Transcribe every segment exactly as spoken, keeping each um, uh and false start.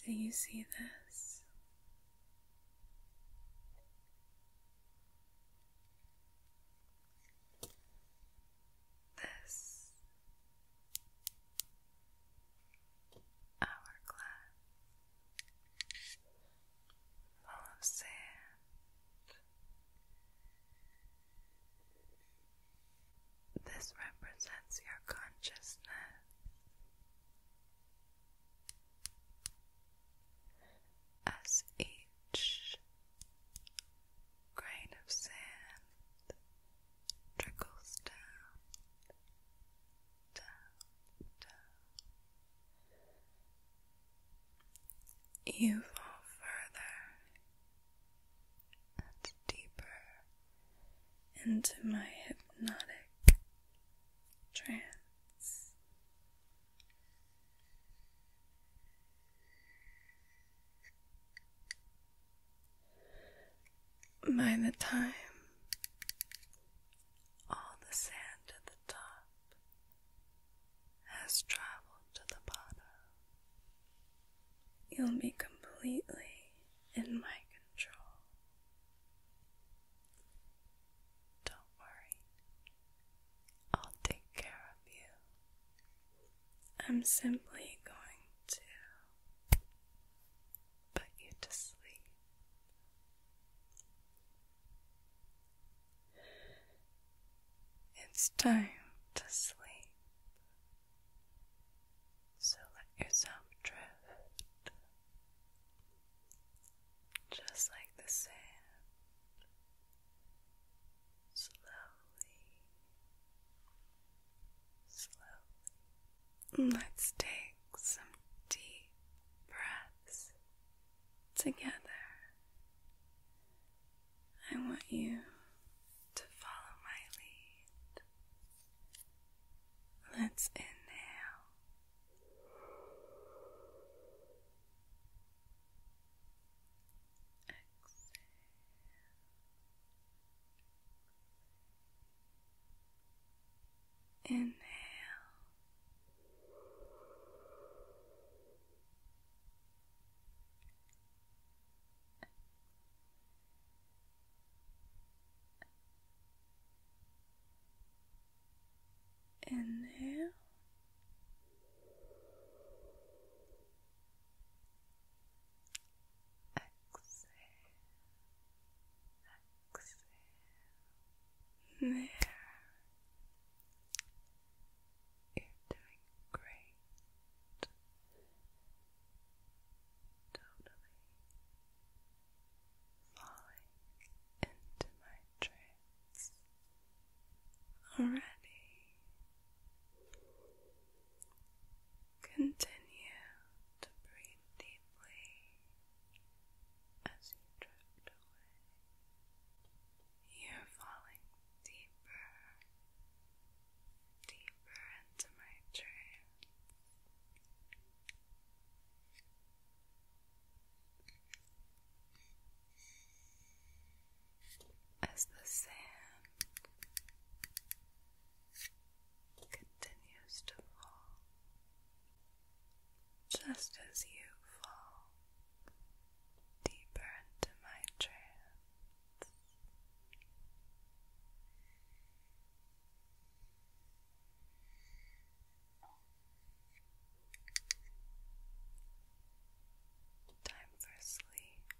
Do you see this? This hourglass full of sand. This represents your consciousness. As each grain of sand trickles down, down, down, you fall further and deeper into my hypnotic trance. By the time all the sand at the top has traveled to the bottom, you'll be completely in my control. Don't worry, I'll take care of you. I'm simply going to put you to sleep. It's time to sleep, so let yourself drift, just like the sand, slowly, slowly. Let's take some deep breaths together. I want you to follow my lead. Let's inhale. Exhale. Inhale. Inhale. Exhale. Exhale. There. You're doing great. Totally falling into my trance already. Continue to breathe deeply as you drift away. You're falling deeper, deeper into my trance. As the sand continues to fall, just as you fall deeper into my trance. Time for sleep.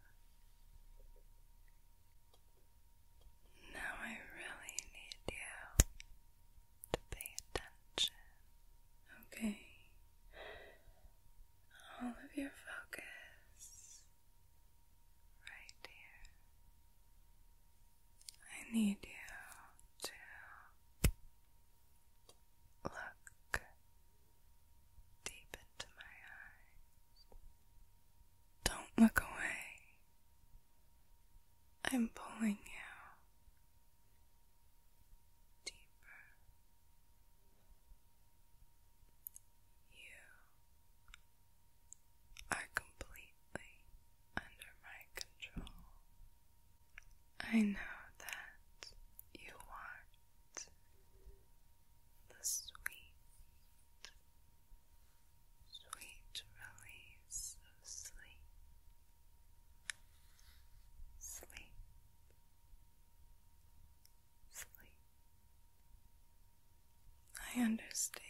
Now I really need you to pay attention, okay? All of your focus right here. I need you to look deep into my eyes. Don't look away. I'm pulling you deeper. You are completely under my control. I know that you want the sweet, sweet release of I understand.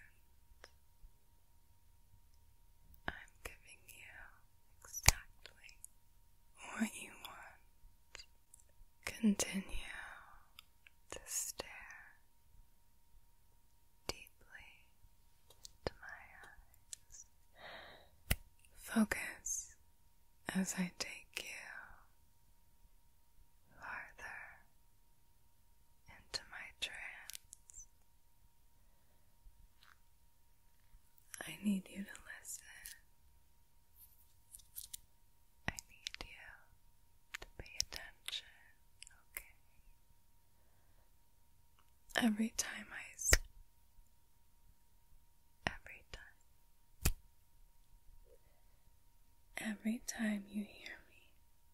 I'm giving you exactly what you want. Continue to stare deeply into my eyes. Focus as I take you farther into my trance. I need you to listen. I need you to pay attention, okay? Every time I s- every time every time you hear me,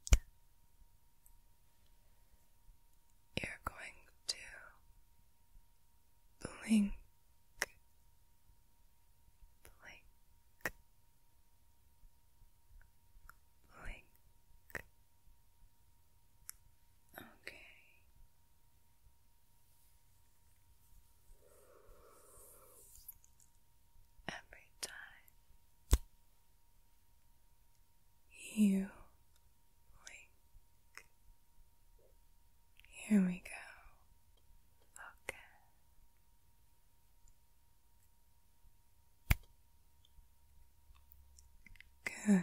you're going to blink, blink, blink. Okay. Every time you blink, here we go. Okay. Good.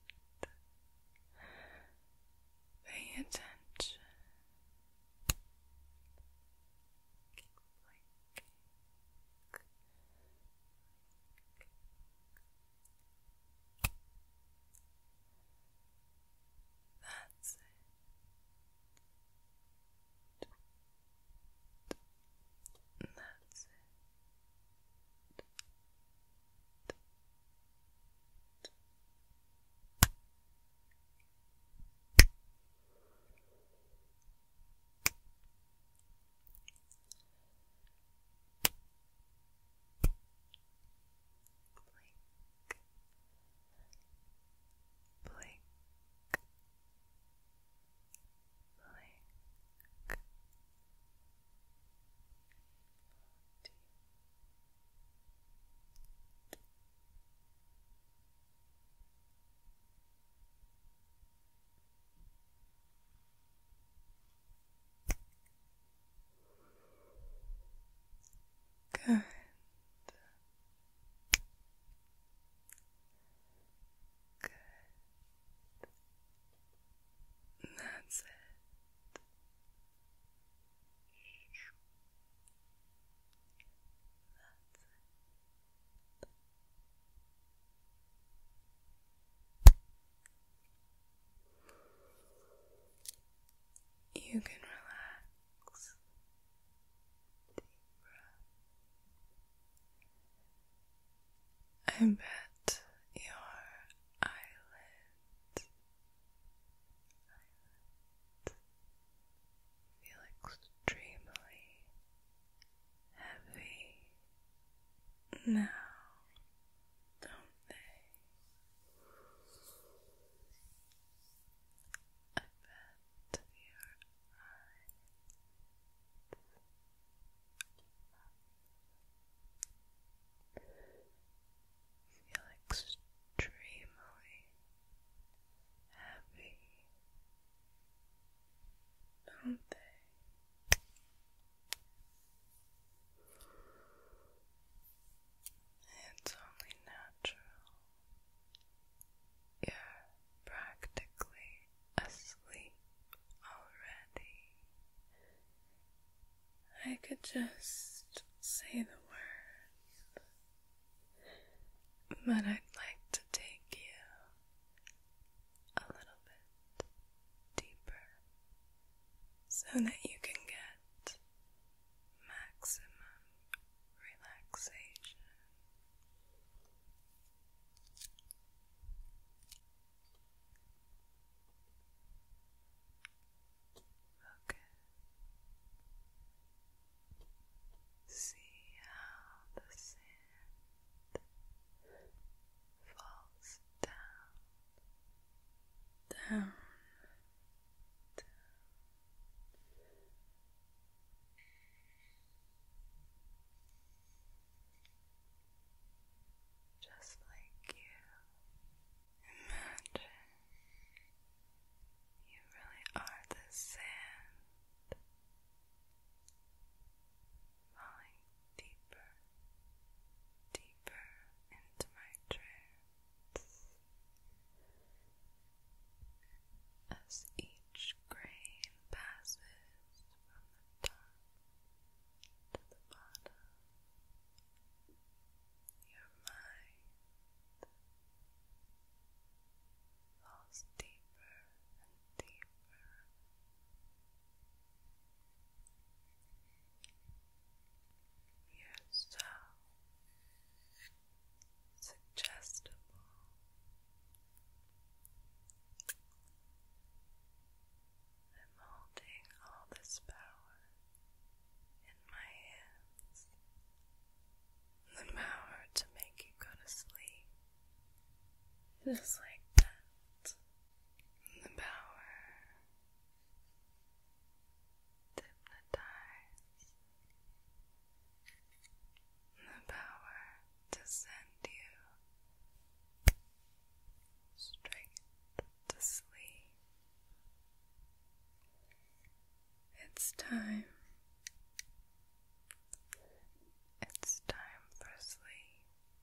Pay attention. Keep blinking. That's it. That's it. Blink, blink, blink. Good. Good. That's it. You can relax. Deep breath. I bet your eyelids, eyelids feel extremely heavy now, don't they? I bet your eyes feel extremely heavy, don't they? It's only natural. You're practically asleep already. I could just say the word, but I'd like to take you a little bit deeper so that you can get maximum relaxation. Okay. See how the sand falls down, down, down, Just like that. The power to hypnotize. The power to send you straight to sleep. It's time. It's time for sleep.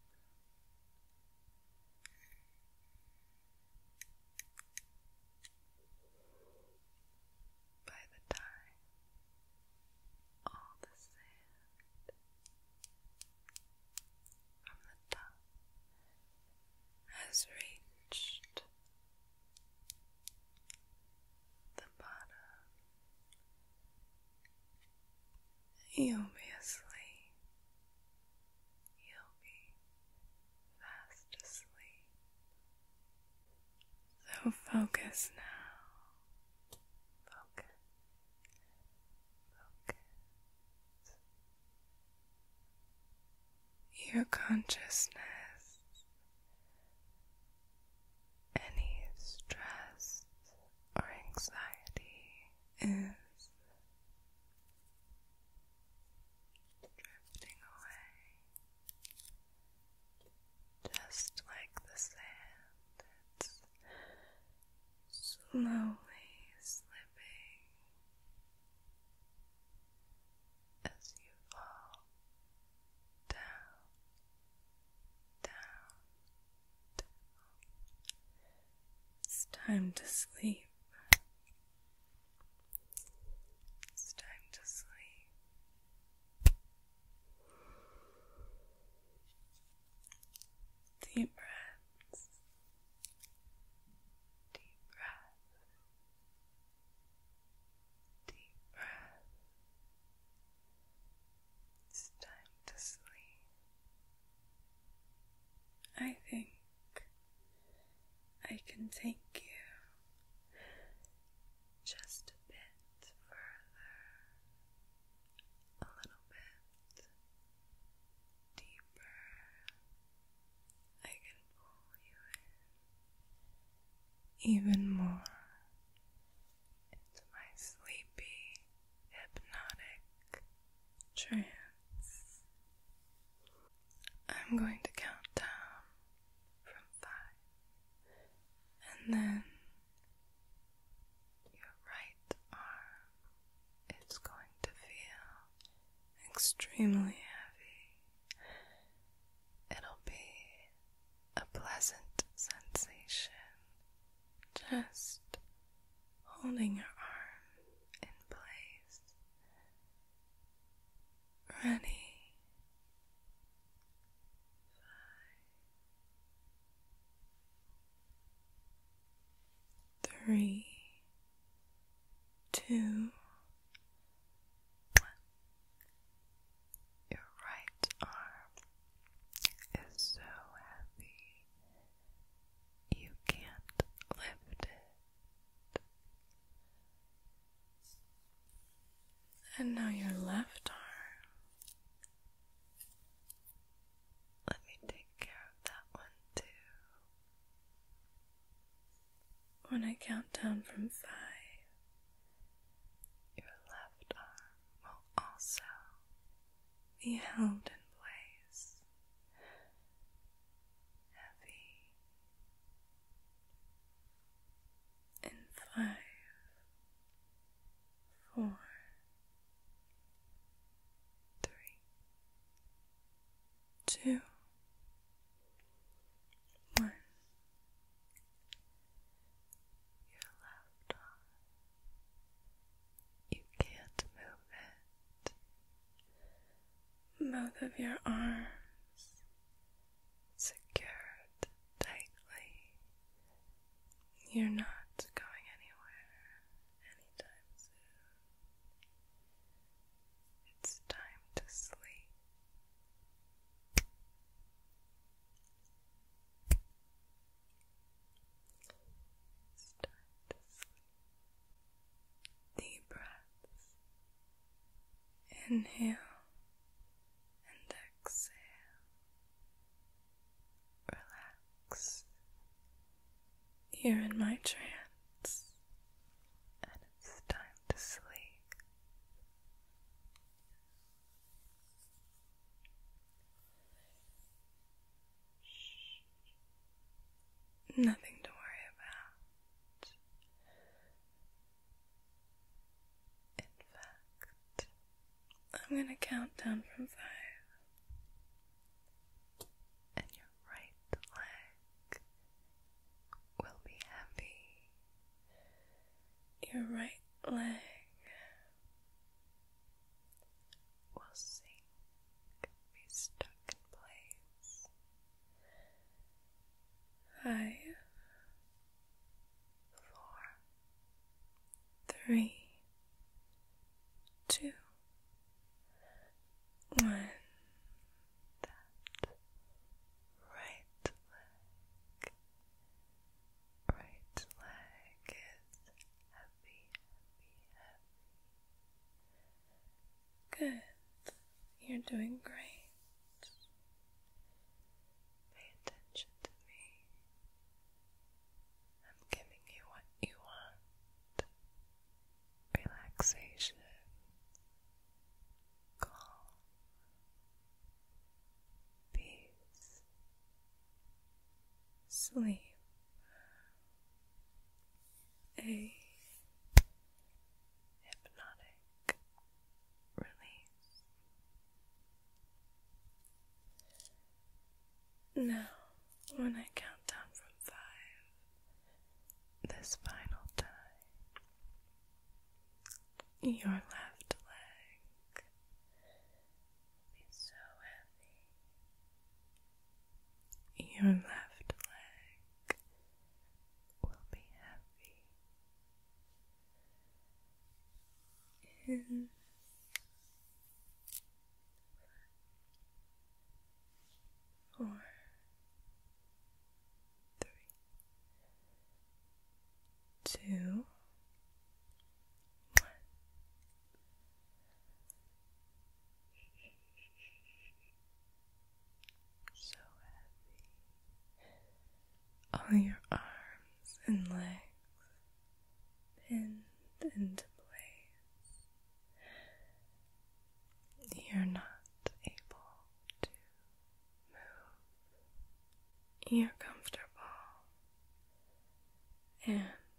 By the time all the sand from the top has reached the bottom, you'll be asleep. You'll be fast asleep. So focus now. Focus. Focus. Your consciousness, any stress or anxiety is drifting away, just like the sand. It's slowly slipping as you fall down, down, down. It's time to sleep. It's time to sleep. Deep breaths. Deep breath. Deep breath. It's time to sleep. I think I can take you just a bit further, a little bit deeper. I can pull you in even more into my sleepy, hypnotic trance. I'm going to count down from five, and then your right arm is going to feel extremely heavy. It'll be a pleasant sensation, just holding your arm in place. Ready? Three, two, one. Your right arm is so heavy you can't lift it. And now your left arm. Let me take care of that one too. When I count down from five, your left arm will also be held in place, heavy, in five, four, three, two, one. Your left arm, you can't move it. Both of your arms secured tightly. You're not going anywhere anytime soon. It's time to sleep. It's time to sleep. Deep breaths. Inhale and exhale. Relax You're in my trance, and it's time to sleep. Shh. Nothing to worry about. In fact, I'm gonna count down from five. And your right leg will be heavy. Your right leg will sink, be stuck in place. Five, four, three, two, one. That right leg, right leg is heavy, heavy, heavy. Good. You're doing great. Pay attention to me. I'm giving you what you want. Relaxation. Calm. Peace. Sleep. A hypnotic release. Now, when I count down from five, this final time, your left leg will be so heavy. Your left leg will be heavy. In four, three, two, one. So heavy. All your arms and legs pinned into place. You're not able to move. You're comfortable, and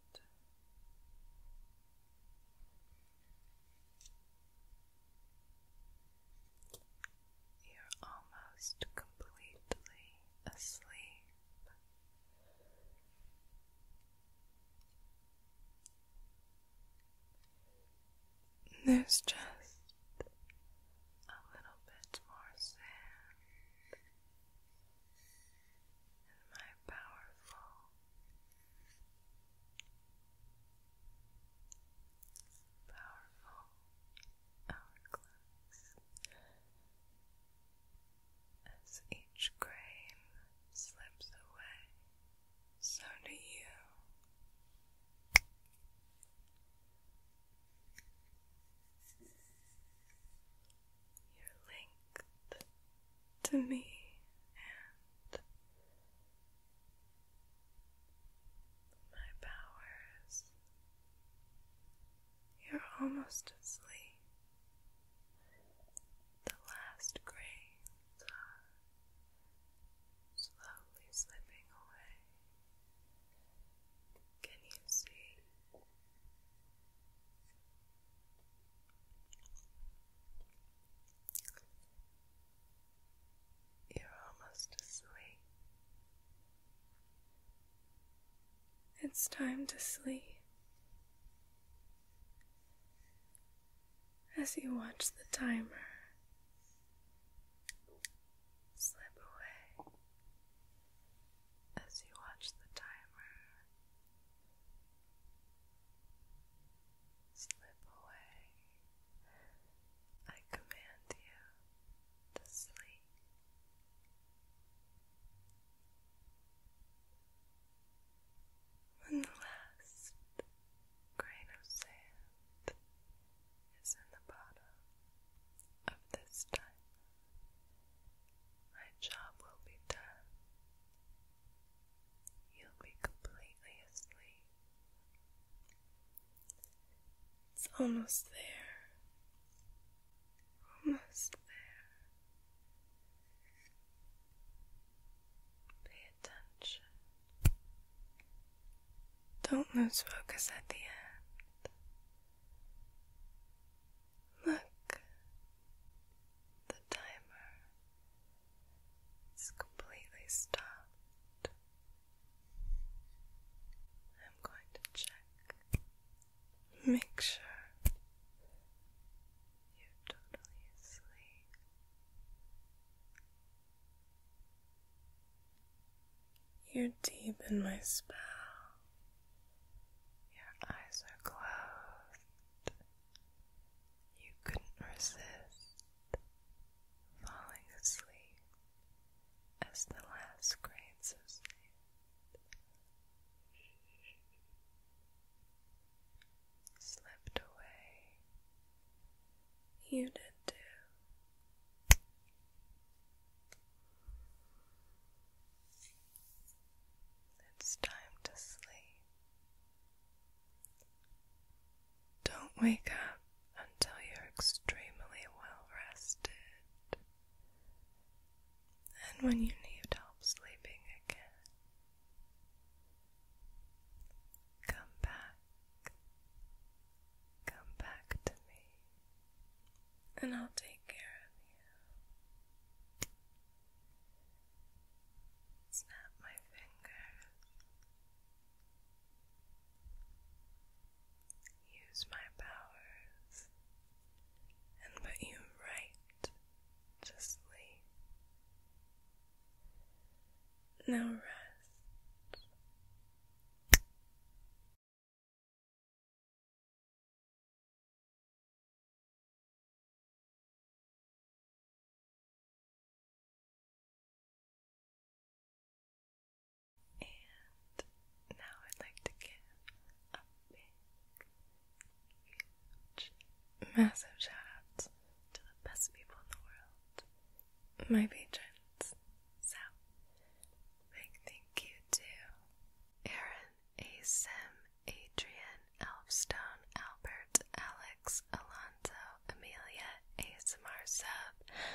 you're almost completely asleep. There's just a little bit more sand in my powerful, powerful hourglass. As each grain slips away, so do you. You're linked to me, and my powers. You're almost asleep. The last grains are slowly slipping away. Can you see? You're almost asleep. It's time to sleep. As you watch the timer slip away, as you watch the timer slip away, I command you to sleep. When the last grain of sand is in the bottom of Almost there. Almost there. Pay attention. Don't lose focus at the end. Look. The timer is completely stopped. I'm going to check. Make sure you're totally asleep. You're deep in my spell. Your eyes are closed. You couldn't resist falling asleep as the last grains of sand slipped away. You did too. It's time to sleep. Don't wake up until you're extremely well rested. And when you need help sleeping again, come back. Come back to me, and I'll take care of you. Snap my fingers. Use my powers and put you right to sleep. Now rest. And now I'd like to give a big, huge, massive shout out to the best people in the world, my patrons. So, big thank you to Aaron, Asim, Adrian, Elfstone, Albert, Alex, Alonzo, Amelia, A S M R Sub,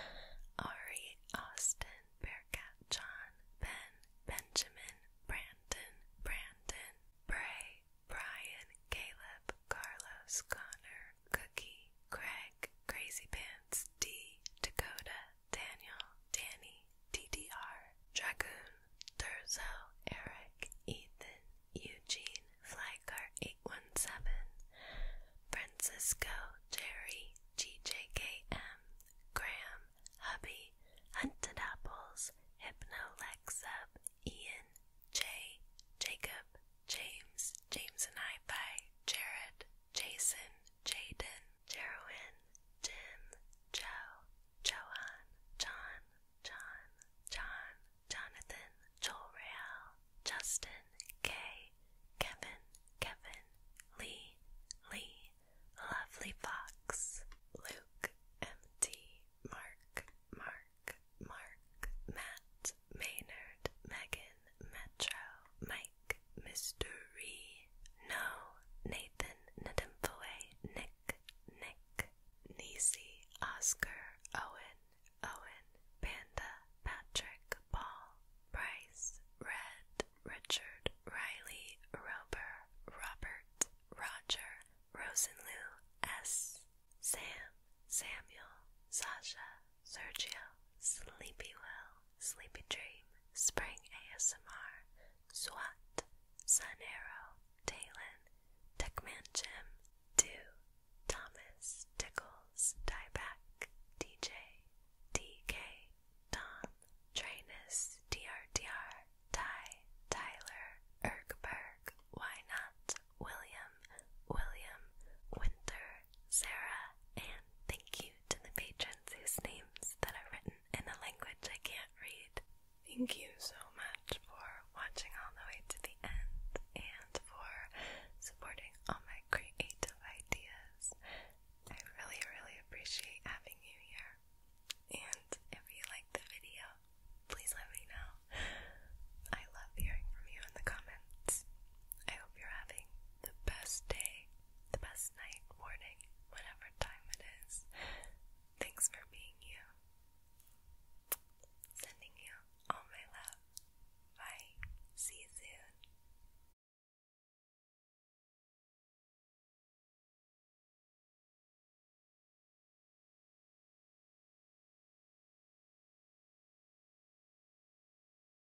Ari, Austin, Bearcat, John, Ben, Benjamin, Brandon, Brandon, Bray, Brian, Caleb, Carlos, Connor, Cookie, Craig, Crazy Pants, D, Dakota, Daniel, Danny, D D R, Dragoon, Durzo, Eric, Ethan, Eugene, Flycar eight one seven, Francisco, Jerry, G J K M, Graham, Hubby, Hunted Apples, Hypno Lexub, Ian, Jay, Jacob, James, James and Hi-Fi, Jared, Jason, Jaden, Jerwin, Jim, Joe, Johan, John, John, John, Jonathan, Joel Real, Justin, Kay, Kevin, Kevin, Lee, Lee, Lovely Fox, Luke, M T, Mark, Mark, Mark, Matt, Maynard, Megan, Metro, Mike, Mystery, No, Nathan, Nadimfoe, Nick, Nick, Nisi, Oscar, Owen, Owen, Panda, Patrick, Paul, Bryce, Red, Richard, Riley, Rober, Robert, Roger, Rosenlou, S, Sam, Samuel, Sasha, Sergio, Sleepy Will, Sleepy Dream, Spring A S M R, SWAT, Sun Arrow, Talon, Techman Jim, Do, Thomas, Tickles, Dieback, D J, D K, Tom, Trainus, D R D R, Ty, Tyler, Ergberg, Why Not, William, William, Winter, Sarah, and thank you to the patrons whose names that are written in a language I can't read. Thank you